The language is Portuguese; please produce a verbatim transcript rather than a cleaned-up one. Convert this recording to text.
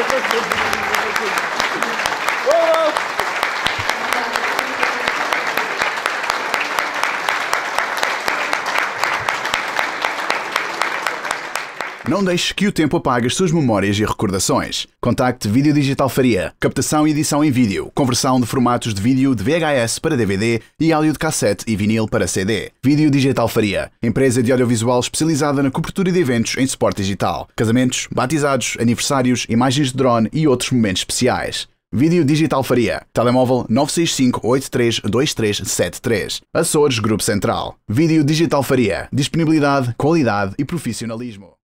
Não deixe que o tempo apague as suas memórias e recordações. Contacte Vídeo Digital Faria. Captação e edição em vídeo. Conversão de formatos de vídeo de V H S para D V D e áudio de cassete e vinil para C D. Vídeo Digital Faria. Empresa de audiovisual especializada na cobertura de eventos em suporte digital. Casamentos, batizados, aniversários, imagens de drone e outros momentos especiais. Vídeo Digital Faria. Telemóvel nove seis cinco oito três dois três sete três. Açores Grupo Central. Vídeo Digital Faria. Disponibilidade, qualidade e profissionalismo.